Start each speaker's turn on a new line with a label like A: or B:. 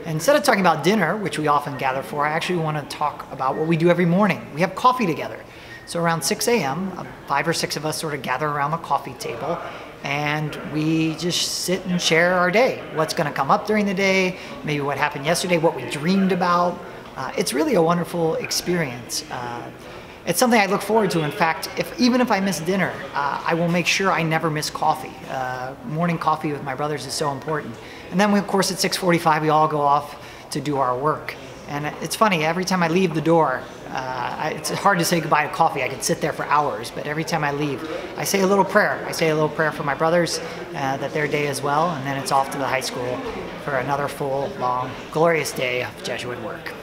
A: Instead of talking about dinner, which we often gather for, I actually want to talk about what we do every morning. We have coffee together. So around 6 a.m., 5 or 6 of us sort of gather around the coffee table and we just sit and share our day. What's going to come up during the day, maybe what happened yesterday, what we dreamed about. It's really a wonderful experience. It's something I look forward to. In fact, even if I miss dinner, I will make sure I never miss coffee. Morning coffee with my brothers is so important. And then, of course, at 6:45, we all go off to do our work. And it's funny, every time I leave the door, it's hard to say goodbye to coffee. I could sit there for hours, but every time I leave, I say a little prayer. I say a little prayer for my brothers, that their day is well, and then it's off to the high school for another full, long, glorious day of Jesuit work.